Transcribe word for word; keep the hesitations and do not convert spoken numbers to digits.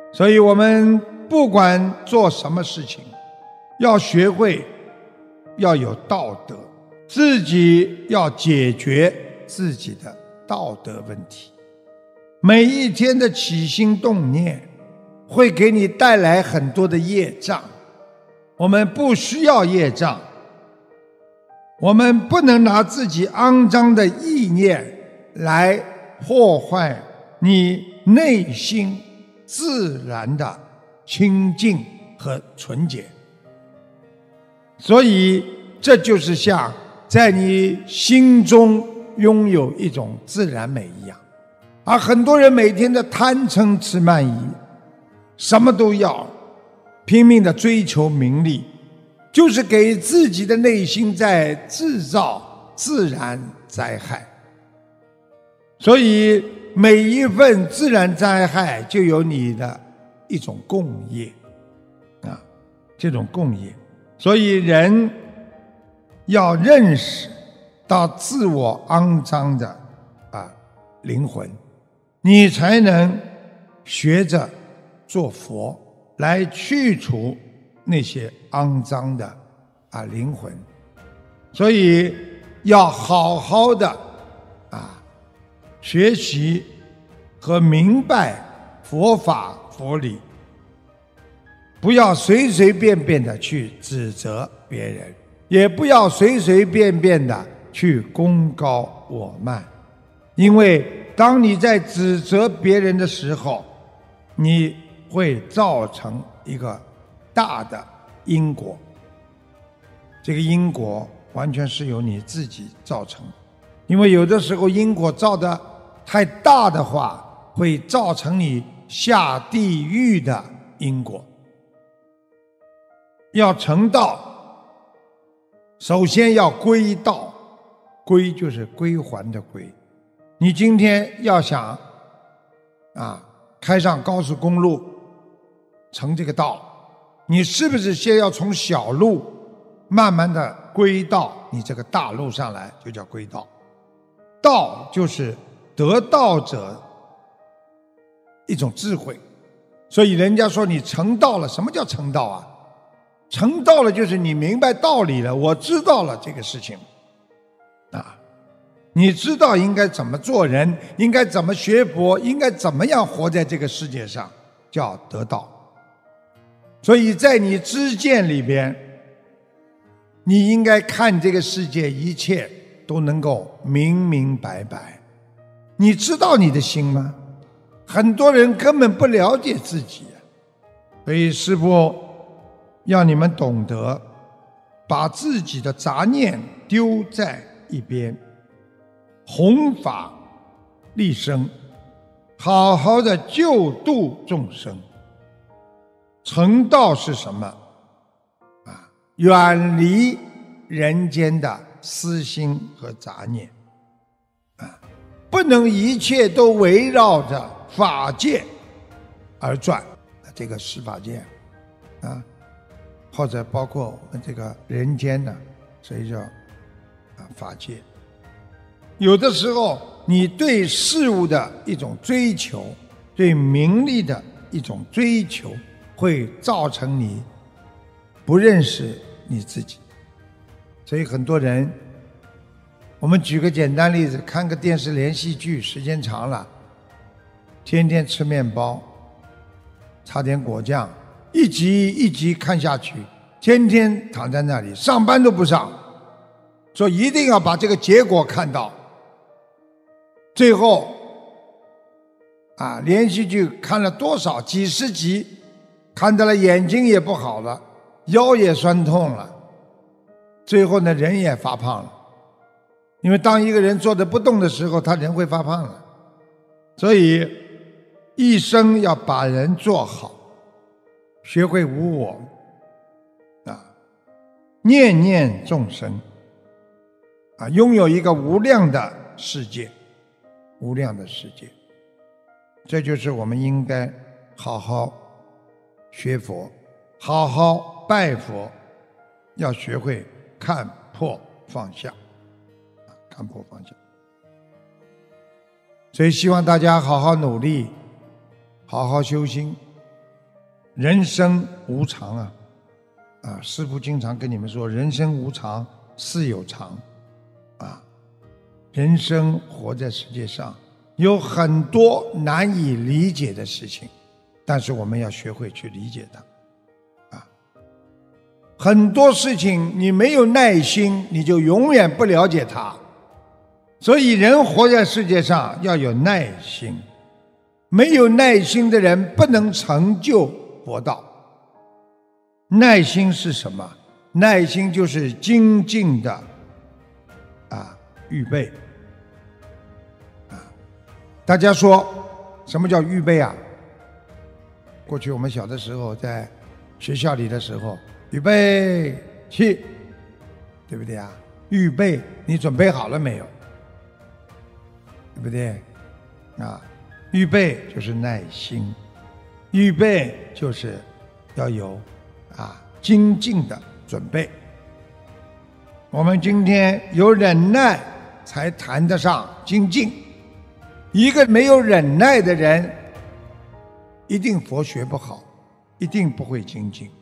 所以我们不管做什么事情，要学会要有道德，自己要解决自己的道德问题。每一天的起心动念会给你带来很多的业障，我们不需要业障，我们不能拿自己肮脏的意念来破坏你内心自然的清净和纯洁。所以这就是像在你心中拥有一种自然美一样。而很多人每天的贪嗔痴慢疑，什么都要，拼命的追求名利，就是给自己的内心在制造自然灾害。所以每一份自然灾害就有你的一种共业啊，这种共业。所以人要认识到自我肮脏的啊灵魂，你才能学着做佛，来去除那些肮脏的啊灵魂。所以要好好的啊学习和明白佛法佛理，不要随随便便的去指责别人，也不要随随便便的去功高我慢。因为当你在指责别人的时候，你会造成一个大的因果，这个因果完全是由你自己造成的。因为有的时候因果造得太大的话，会造成你下地狱的因果。要成道，首先要归道，归就是归还的归。你今天要想啊开上高速公路成这个道，你是不是先要从小路慢慢的归到你这个大路上来，就叫归道。道就是得道者一种智慧。所以人家说你成道了，什么叫成道啊？成道了就是你明白道理了，我知道了这个事情啊，你知道应该怎么做人，应该怎么学佛，应该怎么样活在这个世界上，叫得道。所以在你知见里边，你应该看这个世界一切都能够明明白白。你知道你的心吗？很多人根本不了解自己，所以师父要你们懂得把自己的杂念丢在一边，弘法利生，好好的救度众生。成道是什么啊？远离人间的私心和杂念啊，不能一切都围绕着法界而转，这个十法界啊，或者包括我们这个人间呢，所以叫啊法界。有的时候你对事物的一种追求，对名利的一种追求，会造成你不认识你自己。所以很多人，我们举个简单例子，看个电视连续剧时间长了，天天吃面包，擦点果酱，一集一集看下去，天天躺在那里，上班都不上，说一定要把这个结果看到。最后啊，连续剧看了多少几十集，看到了眼睛也不好了，腰也酸痛了，最后呢人也发胖了。因为当一个人坐着不动的时候，他人会发胖了。所以一生要把人做好，学会无我啊，念念众生啊，拥有一个无量的世界，无量的世界。这就是我们应该好好学佛，好好拜佛，要学会看破放下，看破放下。所以希望大家好好努力，好好修心人生无常啊，啊，师父经常跟你们说，人生无常，事有常，啊，人生活在世界上有很多难以理解的事情，但是我们要学会去理解它，啊，很多事情你没有耐心，你就永远不了解它。所以人活在世界上要有耐心，没有耐心的人不能成就佛道。耐心是什么？耐心就是精进的啊预备啊。大家说什么叫预备啊？过去我们小的时候在学校里的时候，预备起，对不对啊？预备，你准备好了没有？对不对？啊，预备就是耐心，预备就是要有啊精进的准备。我们今天有忍耐，才谈得上精进。一个没有忍耐的人，一定佛学不好，一定不会精进。